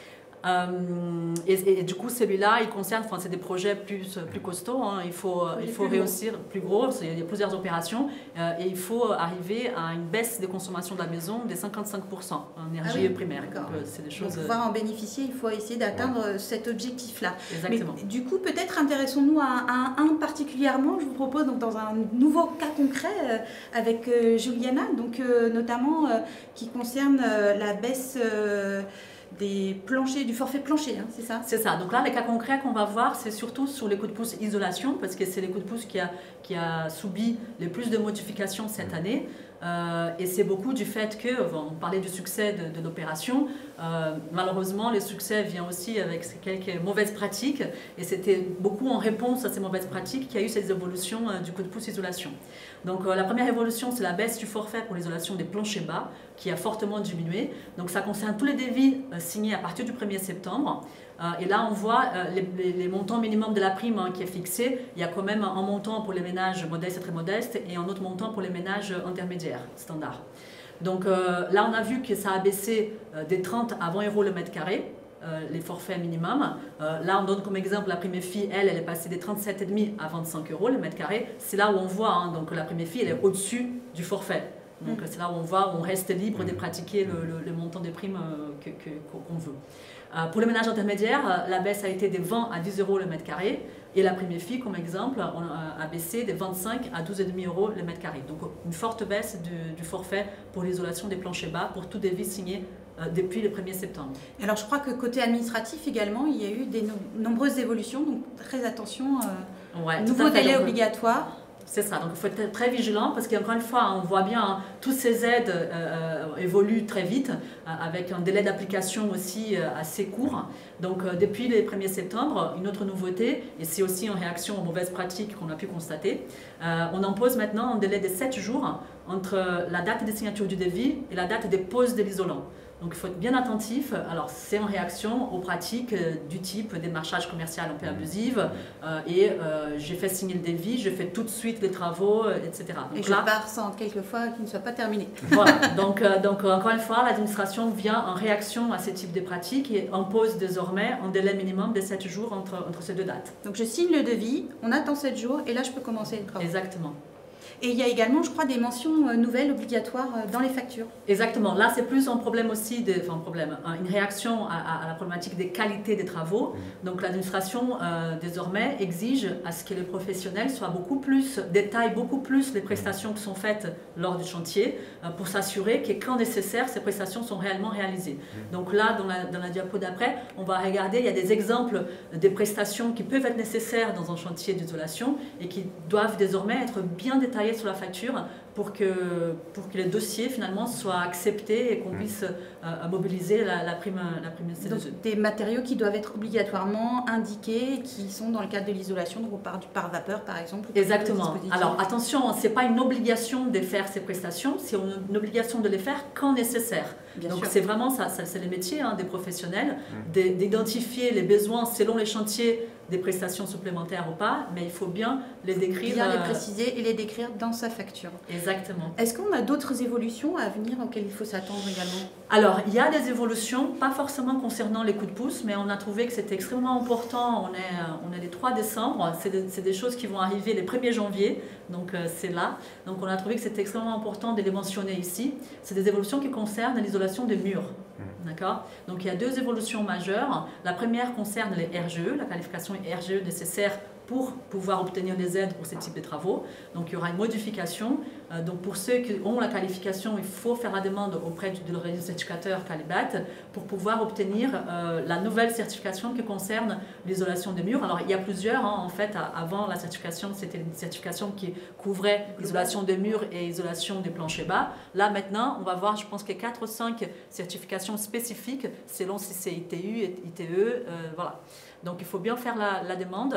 Et du coup, celui-là, il concerne, c'est des projets plus costauds. Il faut réussir plus gros. Il y a plusieurs opérations et il faut arriver à une baisse des consommations de la maison de 55% en énergie primaire. Donc, c'est des choses. Pour pouvoir en bénéficier, il faut essayer d'atteindre cet objectif-là. Exactement. Mais, du coup, peut-être intéressons-nous à un particulièrement. Je vous propose donc dans un nouveau cas concret avec Juliana, donc notamment qui concerne la baisse des planchers, du forfait plancher, c'est ça? C'est ça. Donc là, les cas concrets qu'on va voir, c'est surtout sur les coups de pouce isolation, parce que c'est les coups de pouce qui a subi le plus de modifications cette année. Et c'est beaucoup du fait que, on parlait du succès de l'opération, malheureusement, le succès vient aussi avec quelques mauvaises pratiques, et c'était beaucoup en réponse à ces mauvaises pratiques qu'il y a eu ces évolutions du coup de pouce isolation. Donc la première évolution, c'est la baisse du forfait pour l'isolation des planchers bas, qui a fortement diminué. Donc ça concerne tous les devis signés à partir du 1er septembre. Et là, on voit les montants minimums de la prime qui est fixé. Il y a quand même un montant pour les ménages modestes et très modestes et un autre montant pour les ménages intermédiaires, standards. Donc là, on a vu que ça a baissé des 30 à 20 € le mètre carré, les forfaits minimums. Là, on donne comme exemple la prime EFI, elle est passée des 37,5 à 25 € le mètre carré. C'est là où on voit, donc la prime EFI, elle est au-dessus du forfait. Donc c'est là où on voit, on reste libre de pratiquer le montant des primes qu'on veut. Pour les ménages intermédiaires, la baisse a été de 20 à 10 euros le mètre carré. Et la prime EFI, comme exemple, a baissé de 25 à 12,5 euros le mètre carré. Donc une forte baisse du forfait pour l'isolation des planchers bas pour tout devis signé depuis le 1er septembre. Alors je crois que côté administratif également, il y a eu des nombreuses évolutions, donc très attention, nouveau délai obligatoire. C'est ça, donc il faut être très vigilant parce qu'encore une fois, on voit bien, toutes ces aides évoluent très vite avec un délai d'application aussi assez court. Donc depuis le 1er septembre, une autre nouveauté, et c'est aussi en réaction aux mauvaises pratiques qu'on a pu constater, on impose maintenant un délai de 7 jours entre la date de signature du devis et la date de pose de l'isolant. Donc il faut être bien attentif. Alors c'est en réaction aux pratiques du type démarchage commercial un peu abusif j'ai fait signer le devis, je fais tout de suite les travaux, etc. Donc et je pars sans quelquefois qu'il ne soit pas terminé. Voilà, donc encore une fois, l'administration vient en réaction à ce type de pratiques et impose désormais un délai minimum de 7 jours entre ces deux dates. Donc je signe le devis, on attend 7 jours et là je peux commencer les travaux. Exactement. Et il y a également, je crois, des mentions nouvelles obligatoires dans les factures. Exactement. Là, c'est plus un problème aussi, une réaction à la problématique des qualités des travaux. Donc, l'administration, désormais, exige à ce que les professionnels détaillent beaucoup plus les prestations qui sont faites lors du chantier pour s'assurer que, quand nécessaire, ces prestations sont réellement réalisées. Donc là, dans la diapo d'après, on va regarder, il y a des exemples des prestations qui peuvent être nécessaires dans un chantier d'isolation et qui doivent désormais être bien détaillées sur la facture pour que les dossiers finalement soient acceptés et qu'on puisse mobiliser la prime C2E. Donc des matériaux qui doivent être obligatoirement indiqués, qui sont dans le cadre de l'isolation, donc on part du pare-vapeur par exemple. Exactement. Alors attention, ce n'est pas une obligation de faire ces prestations, c'est une obligation de les faire quand nécessaire. Donc c'est vraiment ça, c'est le métier des professionnels, d'identifier les besoins selon les chantiers des prestations supplémentaires ou pas, mais il faut bien les décrire. Bien les préciser et les décrire dans sa facture. Exactement. Est-ce qu'on a d'autres évolutions à venir auxquelles il faut s'attendre également? Alors, il y a des évolutions, pas forcément concernant les coups de pouce, mais on a trouvé que c'était extrêmement important. On est le 3 décembre, c'est des choses qui vont arriver le 1er janvier, donc c'est là. Donc on a trouvé que c'était extrêmement important de les mentionner ici. C'est des évolutions qui concernent l'isolation des murs. D'accord. Donc il y a 2 évolutions majeures. La première concerne les RGE, la qualification RGE nécessaire pour pouvoir obtenir des aides pour ce type de travaux. Donc il y aura une modification. Donc pour ceux qui ont la qualification, il faut faire la demande auprès de l'organisme certificateur Calibat pour pouvoir obtenir la nouvelle certification qui concerne l'isolation des murs. Alors il y a plusieurs, en fait, avant la certification, c'était une certification qui couvrait l'isolation des murs et l'isolation des planchers bas. Là maintenant, on va voir, je pense que 4 ou 5 certifications spécifiques selon si c'est ITU, ITE, voilà. Donc il faut bien faire la demande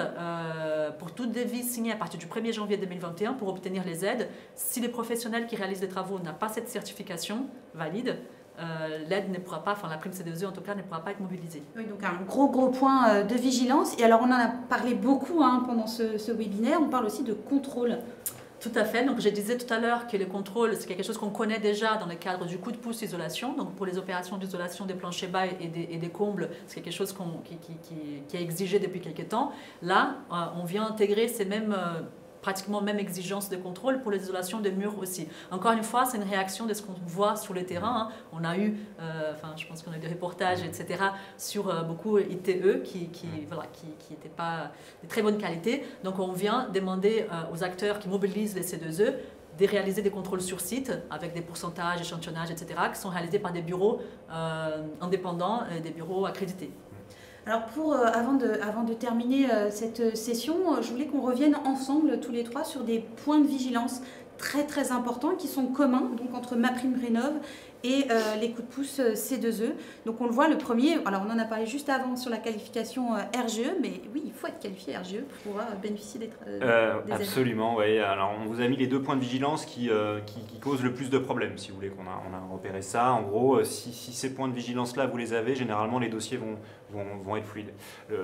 pour tout devis signé à partir du 1er janvier 2021 pour obtenir les aides. Si les professionnels qui réalisent les travaux n'ont pas cette certification valide, l'aide ne pourra pas, enfin la prime C2E en tout cas, ne pourra pas être mobilisée. Oui, donc un gros point de vigilance. Et alors on en a parlé beaucoup pendant ce webinaire, on parle aussi de contrôle. Tout à fait. Donc, je disais tout à l'heure que le contrôle, c'est quelque chose qu'on connaît déjà dans le cadre du coup de pouce isolation. Donc, pour les opérations d'isolation des planchers bas et des combles, c'est quelque chose qui est exigé depuis quelques temps. Là, on vient intégrer ces mêmes pratiquement même exigence de contrôle pour les isolations de murs aussi. Encore une fois, c'est une réaction de ce qu'on voit sur le terrain. On a eu, je pense qu'on a eu des reportages, etc., sur beaucoup ITE qui n'étaient pas de très bonne qualité. Donc on vient demander aux acteurs qui mobilisent les C2E de réaliser des contrôles sur site avec des pourcentages, échantillonnages, etc., qui sont réalisés par des bureaux indépendants, des bureaux accrédités. Alors avant de terminer cette session, je voulais qu'on revienne ensemble tous les 3 sur des points de vigilance très importants qui sont communs donc entre MaPrimeRénov' et les coups de pouce C2E. Donc on le voit, le premier, alors on en a parlé juste avant sur la qualification RGE, mais oui, il faut être qualifié RGE pour pouvoir bénéficier des aides. Absolument, oui. Alors on vous a mis les 2 points de vigilance qui causent le plus de problèmes, si vous voulez, qu'on a repéré ça. En gros, si ces points de vigilance-là, vous les avez, généralement les dossiers vont être fluides.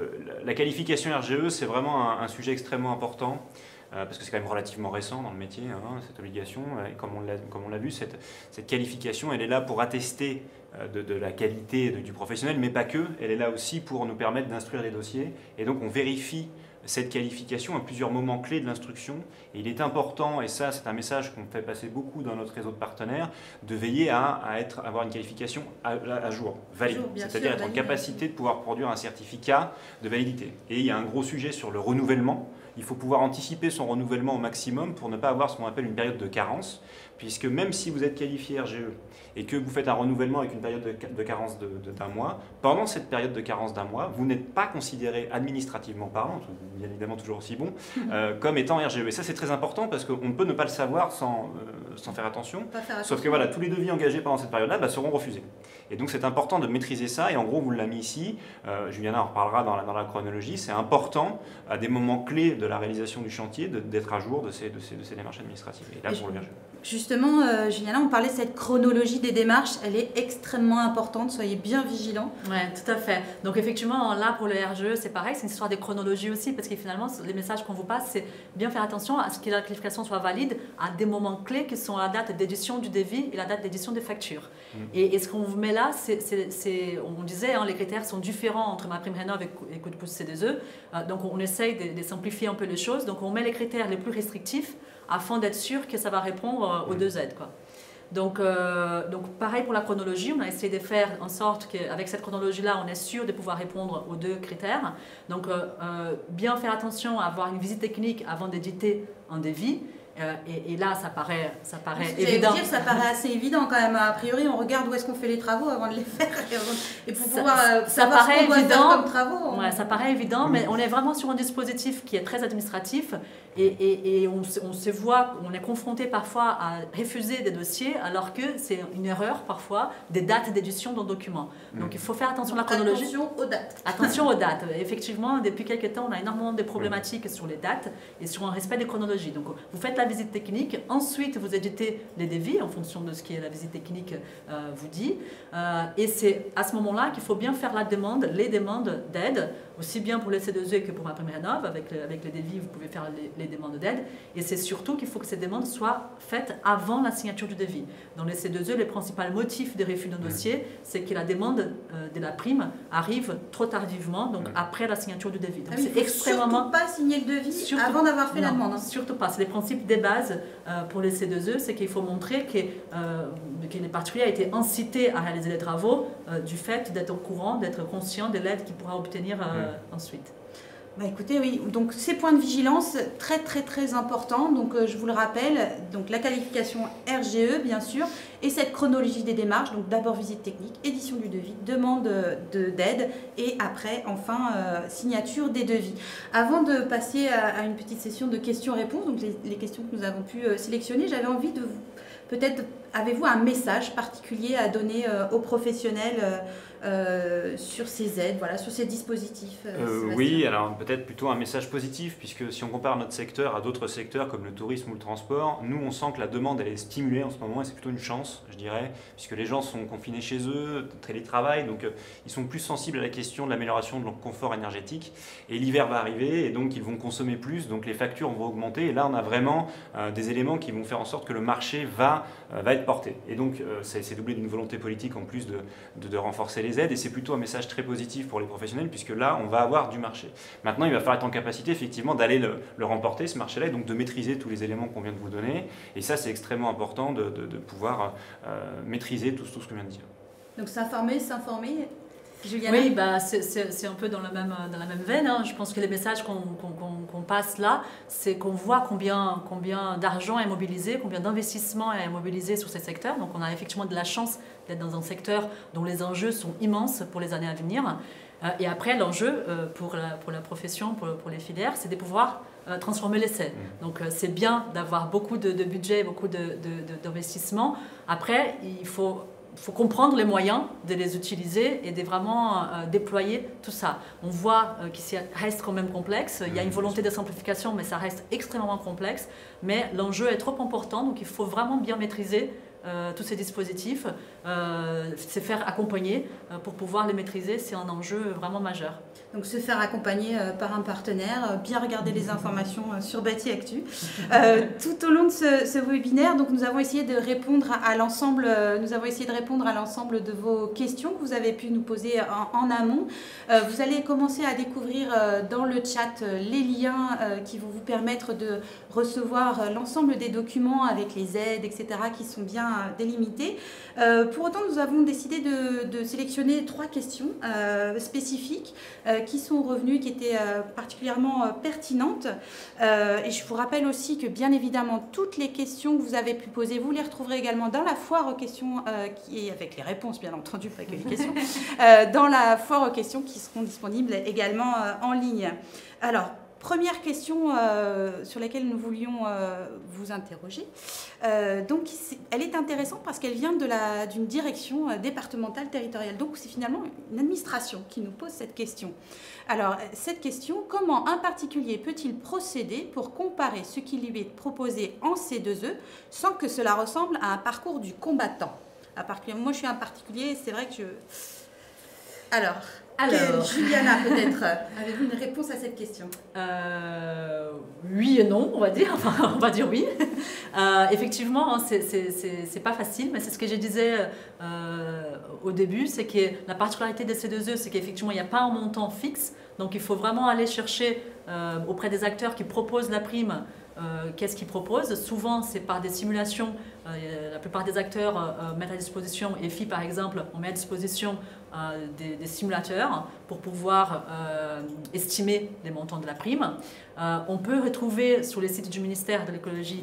La qualification RGE, c'est vraiment un sujet extrêmement important. Parce que c'est quand même relativement récent dans le métier, cette obligation. Et comme on l'a vu, cette qualification, elle est là pour attester de la qualité du professionnel, mais pas que. Elle est là aussi pour nous permettre d'instruire les dossiers. Et donc on vérifie cette qualification à plusieurs moments clés de l'instruction. Et il est important, et ça c'est un message qu'on fait passer beaucoup dans notre réseau de partenaires, de veiller à avoir une qualification à jour, valide. C'est-à-dire être en capacité de pouvoir produire un certificat de validité. Et il y a un gros sujet sur le renouvellement. Il faut pouvoir anticiper son renouvellement au maximum pour ne pas avoir ce qu'on appelle une période de carence, puisque même si vous êtes qualifié RGE et que vous faites un renouvellement avec une période de carence d'un mois, pendant cette période de carence d'un mois, vous n'êtes pas considéré administrativement parlant, bien évidemment toujours aussi bon, comme étant RGE. Et ça c'est très important parce qu'on peut ne pas le savoir sans faire attention, sauf que voilà, tous les devis engagés pendant cette période-là seront refusés. Et donc c'est important de maîtriser ça, et en gros on vous l'a mis ici, Juliana en reparlera dans la chronologie, c'est important à des moments clés de la réalisation du chantier d'être à jour de ces démarches administratives. Et là, pour le RGE. Justement, Juliana, on parlait de cette chronologie des démarches, elle est extrêmement importante, soyez bien vigilants. Oui, tout à fait. Donc effectivement, là pour le RGE, c'est pareil, c'est une histoire de chronologie aussi, parce que finalement, les messages qu'on vous passe, c'est bien faire attention à ce que la qualification soit valide à des moments clés qui sont la date d'édition du devis et la date d'édition des factures. Et ce qu'on vous met là, on disait, les critères sont différents entre MaPrimeRénov' et Coup de pouce C2E, donc on essaye de simplifier un peu les choses, donc on met les critères les plus restrictifs afin d'être sûr que ça va répondre aux 2 aides, quoi. Donc pareil pour la chronologie, on a essayé de faire en sorte qu'avec cette chronologie-là, on est sûr de pouvoir répondre aux 2 critères. Donc bien faire attention à avoir une visite technique avant d'éditer un devis. Et là, ça paraît évident. Dire, ça paraît assez évident quand même. A priori, on regarde où est-ce qu'on fait les travaux avant de les faire. Et pour pouvoir savoir ce qu'on doit faire comme travaux. Ouais, ça paraît évident, mais on est vraiment sur un dispositif qui est très administratif. Et on est confronté parfois à refuser des dossiers alors que c'est une erreur parfois des dates d'édition d'un document. Donc il faut faire attention à la chronologie. Attention aux dates. Attention aux dates. Effectivement, depuis quelques temps, on a énormément de problématiques sur les dates et sur un respect des chronologies. Donc vous faites la visite technique, ensuite vous éditez les devis en fonction de ce que la visite technique vous dit. Et c'est à ce moment-là qu'il faut bien faire les demandes d'aide, aussi bien pour les C2E que pour MaPrimeRénov'. Avec les devis, vous pouvez faire les demandes d'aide. Et c'est surtout qu'il faut que ces demandes soient faites avant la signature du devis. Dans les C2E, le principal motif de refus d'un dossier, c'est que la demande de la prime arrive trop tardivement, donc après la signature du devis. Donc c'est extrêmement... Surtout pas signer le devis avant d'avoir fait la demande. Surtout pas. C'est les principes des bases pour les C2E, c'est qu'il faut montrer que les particuliers ont été incités à réaliser les travaux du fait d'être au courant, d'être conscient de l'aide qu'ils pourra obtenir ensuite. Bah écoutez, oui, donc ces points de vigilance très importants. Donc je vous le rappelle, donc la qualification RGE bien sûr, et cette chronologie des démarches. Donc d'abord visite technique, édition du devis, demande d'aide et après enfin signature des devis. Avant de passer à une petite session de questions-réponses, donc les questions que nous avons pu sélectionner, j'avais envie de vous peut-être, avez-vous un message particulier à donner aux professionnels sur ces aides, voilà, sur ces dispositifs Oui, alors peut-être plutôt un message positif, puisque si on compare notre secteur à d'autres secteurs comme le tourisme ou le transport, nous on sent que la demande elle est stimulée en ce moment et c'est plutôt une chance, je dirais, puisque les gens sont confinés chez eux, télétravail, donc ils sont plus sensibles à la question de l'amélioration de leur confort énergétique. Et l'hiver va arriver et donc ils vont consommer plus, donc les factures vont augmenter. Et là on a vraiment des éléments qui vont faire en sorte que le marché va être porté. Et donc c'est doublé d'une volonté politique en plus de renforcer les aides, et c'est plutôt un message très positif pour les professionnels, puisque là on va avoir du marché. Maintenant il va falloir être en capacité effectivement d'aller le remporter, ce marché-là, et donc de maîtriser tous les éléments qu'on vient de vous donner, et ça c'est extrêmement important de pouvoir maîtriser tout ce que je viens de dire. Donc s'informer, Juliana? Oui, c'est un peu dans la même veine, hein. Je pense que les messages qu'on passe là, c'est qu'on voit combien d'argent est mobilisé, combien d'investissement est mobilisé sur ces secteurs. Donc on a effectivement de la chance d'être dans un secteur dont les enjeux sont immenses pour les années à venir. Et après, l'enjeu pour la profession, pour les filières, c'est de pouvoir transformer l'essai. Donc c'est bien d'avoir beaucoup de budget, beaucoup d'investissement. Après, il faut comprendre les moyens de les utiliser et de vraiment déployer tout ça. On voit que ça reste quand même complexe. Il y a une volonté de simplification, mais ça reste extrêmement complexe. Mais l'enjeu est trop important, donc il faut vraiment bien maîtriser tous ces dispositifs, se faire accompagner pour pouvoir les maîtriser, c'est un enjeu vraiment majeur. Donc se faire accompagner par un partenaire, bien regarder les informations sur Bâti Actu. Tout au long de ce webinaire, donc nous avons essayé de répondre à l'ensemble de vos questions que vous avez pu nous poser en amont. Vous allez commencer à découvrir dans le chat les liens qui vont vous permettre de recevoir l'ensemble des documents avec les aides, etc., qui sont bien délimités. Pour autant, nous avons décidé de sélectionner 3 questions spécifiques qui sont revenues, qui étaient particulièrement pertinentes. Et je vous rappelle aussi que, bien évidemment, toutes les questions que vous avez pu poser, vous les retrouverez également dans la foire aux questions, avec les réponses, bien entendu, pas que les questions, dans la foire aux questions qui seront disponibles également en ligne. Alors, première question sur laquelle nous voulions vous interroger. Donc, elle est intéressante parce qu'elle vient d'une direction départementale territoriale. Donc, c'est finalement une administration qui nous pose cette question. Alors, cette question, comment un particulier peut-il procéder pour comparer ce qui lui est proposé en C2E sans que cela ressemble à un parcours du combattant? Moi, je suis un particulier, c'est vrai que je... Alors, Juliana, peut-être, avez-vous une réponse à cette question? Oui et non, on va dire. Enfin, on va dire oui. Effectivement, c'est pas facile, mais c'est ce que je disais au début, c'est que la particularité des C2E, c'est qu'effectivement, il n'y a pas un montant fixe. Donc, il faut vraiment aller chercher auprès des acteurs qui proposent la prime. Qu'est-ce qu'ils proposent? Souvent, c'est par des simulations. La plupart des acteurs mettent à disposition, EFI par exemple, on met à disposition des simulateurs pour pouvoir estimer les montants de la prime. On peut retrouver sur les sites du ministère de l'écologie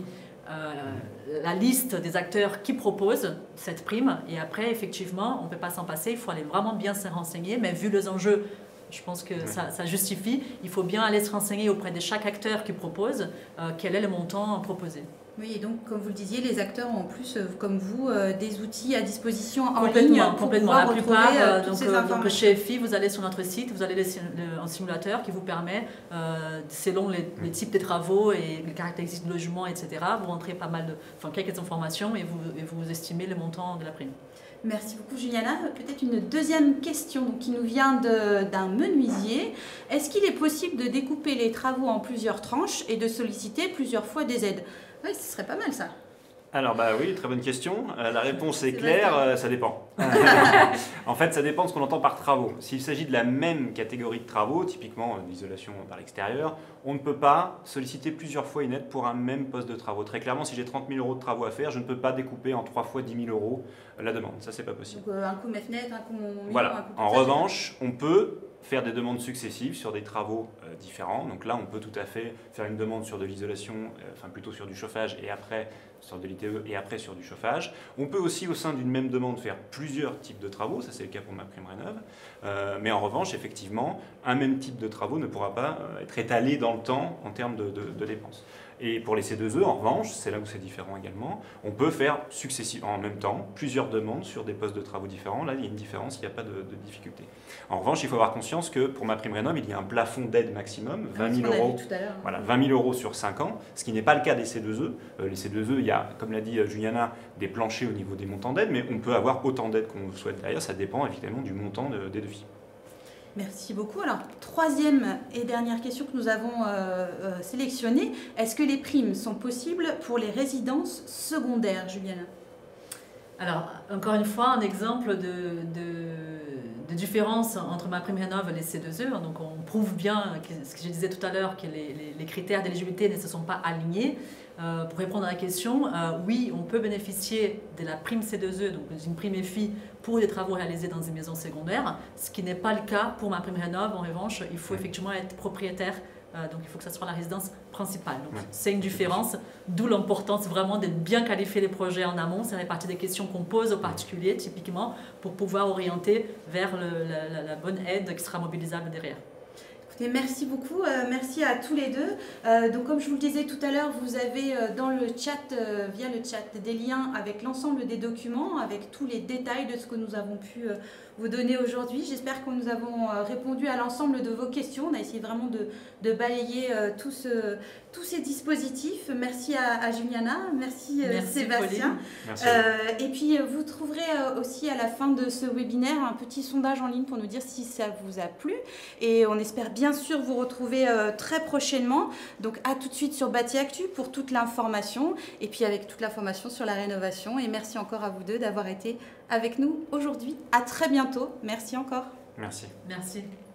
la liste des acteurs qui proposent cette prime. Et après, effectivement, on ne peut pas s'en passer. Il faut aller vraiment bien se renseigner. Mais vu les enjeux, je pense que ça justifie. Il faut bien aller se renseigner auprès de chaque acteur qui propose quel est le montant proposé. Oui, et donc, comme vous le disiez, les acteurs ont en plus, comme vous, des outils à disposition en ligne pour complètement. pouvoir La plupart, donc chez EFI, vous allez sur notre site, vous avez un simulateur qui vous permet, selon les types de travaux et les caractéristiques de logement, etc., vous rentrez quelques informations et vous estimez le montant de la prime. Merci beaucoup Juliana. Peut-être une deuxième question qui nous vient d'un menuisier. Est-ce qu'il est possible de découper les travaux en plusieurs tranches et de solliciter plusieurs fois des aides? Oui, ce serait pas mal ça. Alors oui, très bonne question. La réponse est claire, ça dépend. En fait, ça dépend de ce qu'on entend par travaux. S'il s'agit de la même catégorie de travaux, typiquement l'isolation par l'extérieur, on ne peut pas solliciter plusieurs fois une aide pour un même poste de travaux. Très clairement, si j'ai 30 000 € de travaux à faire, je ne peux pas découper en 3 fois 10 000 € la demande. Ça, c'est pas possible. Donc un coup fenêtre, un coup... Voilà. En revanche, on peut faire des demandes successives sur des travaux différents. Donc là, on peut tout à fait faire une demande sur de l'isolation, plutôt sur du chauffage et après sur de l'ITE et après sur du chauffage. On peut aussi, au sein d'une même demande, faire plusieurs types de travaux. Ça, c'est le cas pour MaPrimeRénov'. Mais en revanche, effectivement, un même type de travaux ne pourra pas être étalé dans le temps en termes de dépenses. Et pour les C2E, en revanche, c'est là où c'est différent également, on peut faire successivement, en même temps, plusieurs demandes sur des postes de travaux différents. Là, il y a une différence, il n'y a pas de difficulté. En revanche, il faut avoir conscience que pour MaPrimeRénov', il y a un plafond d'aide maximum, 20 000 €. Voilà, 20 000 € sur 5 ans, ce qui n'est pas le cas des C2E. Les C2E, il y a, comme l'a dit Juliana, des planchers au niveau des montants d'aide, mais on peut avoir autant d'aide qu'on souhaite derrière. Ça dépend évidemment du montant des devis. Merci beaucoup. Alors, troisième et dernière question que nous avons sélectionnée. Est-ce que les primes sont possibles pour les résidences secondaires, Juliana? Alors, encore une fois, un exemple de différence entre MaPrimeRénov' et les C2E. Donc, on prouve bien ce que je disais tout à l'heure, que les critères d'éligibilité ne se sont pas alignés. Pour répondre à la question, oui, on peut bénéficier de la prime C2E, donc une prime EFI, pour des travaux réalisés dans une maison secondaire, ce qui n'est pas le cas pour MaPrimeRénov'. En revanche, il faut effectivement être propriétaire, donc il faut que ça soit la résidence principale. Donc c'est une différence, d'où l'importance vraiment d'être bien qualifier les projets en amont. Ça fait partie des questions qu'on pose aux particuliers, typiquement, pour pouvoir orienter vers la bonne aide qui sera mobilisable derrière. Écoutez, merci beaucoup, merci à tous les deux. Donc comme je vous le disais tout à l'heure, vous avez dans le chat, via le chat, des liens avec l'ensemble des documents, avec tous les détails de ce que nous avons pu vous donner aujourd'hui. J'espère que nous avons répondu à l'ensemble de vos questions. On a essayé vraiment de balayer tous ces dispositifs. Merci à Juliana, merci Sébastien. Merci. Et puis vous trouverez aussi à la fin de ce webinaire un petit sondage en ligne pour nous dire si ça vous a plu. Et on espère bien sûr vous retrouver très prochainement. Donc à tout de suite sur Bâti Actu pour toute l'information et puis avec toute l'information sur la rénovation. Et merci encore à vous deux d'avoir été avec nous aujourd'hui. À très bientôt. Merci encore. Merci. Merci.